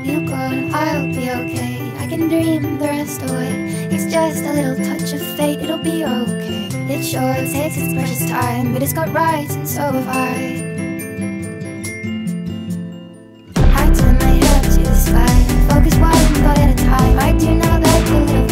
you gone, I'll be okay. I can dream the rest away. It's just a little touch of fate, it'll be okay. It sure takes its precious time, but it's got rights and so have I. I turn my head to the sky, focus one thought at a time. I do not like the little